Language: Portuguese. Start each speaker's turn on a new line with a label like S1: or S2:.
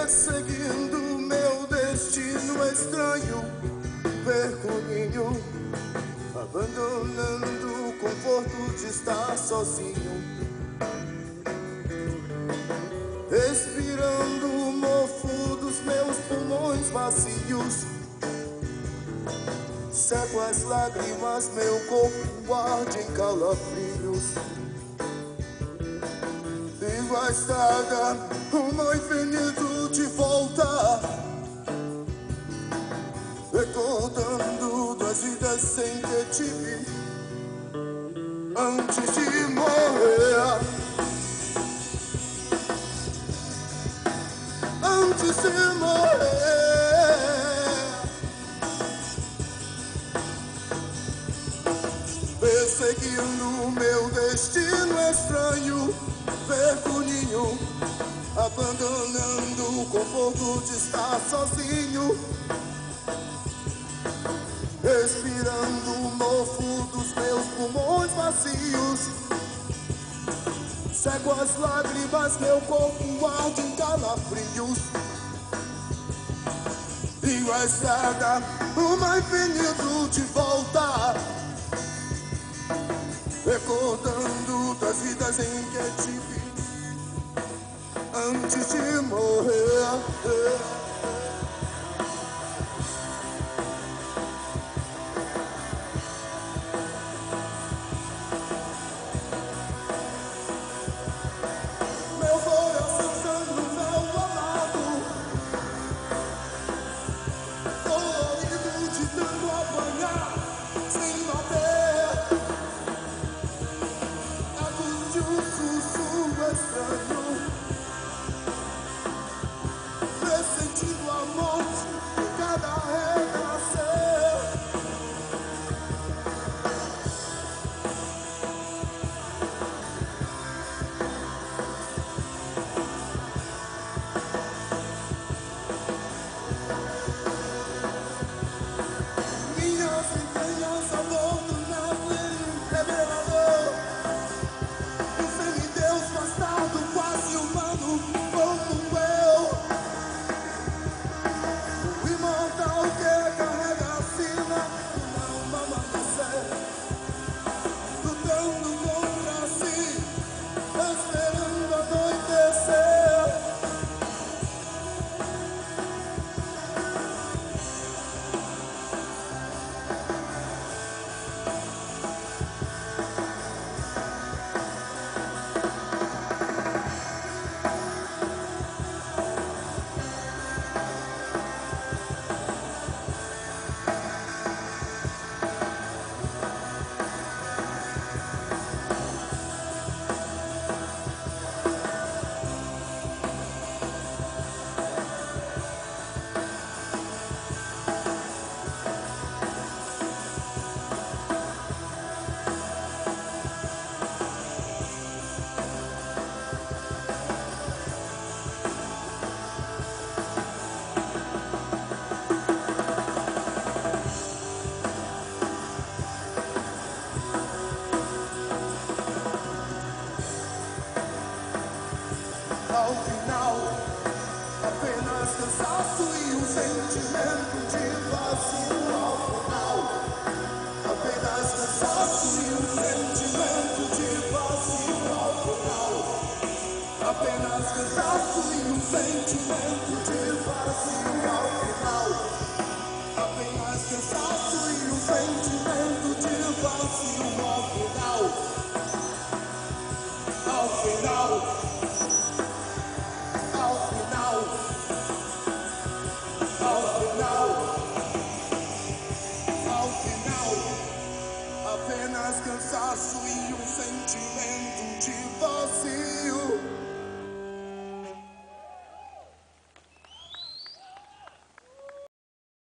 S1: Perseguindo meu destino estranho, perco o ninho, abandonando o conforto de estar sozinho, respirando o mofo dos meus pulmões vazios. Seco as lágrimas, meu corpo arde em calafrios. Vivo a estrada, rumo infinito de volta, recordando das vidas sem que tive antes de morrer. Antes de morrer, perseguindo o meu destino estranho, perco o ninho, abandonando o conforto de estar sozinho, respirando o mofo dos meus pulmões vazios. Seco as lágrimas, meu corpo arde em calafrios. Vivo a estrada, rumo infinito de volta, recordando das vidas em que tive antes de morrer. Meu coração sangra o meu amado, dolorido de tanto apanhar sem bater. Atos de um sussurro estranho, pressentindo a morte em cada renascer. Minhas entranhas abandonadas em revelador, um semideus bastardo quase humano como eu, o imortal que carrega a sina uma alma amanhecer, lutando contra si, esperando anoitecer. Ao final, apenas cansaço e um sentimento de vazio. Ao final, apenas cansaço e um sentimento de vazio. Ao final, apenas cansaço e um sentimento de vazio. Ao final, apenas cansaço e um sentimento de vazio. Ao final, ao final. Ao final, apenas cansaço e um sentimento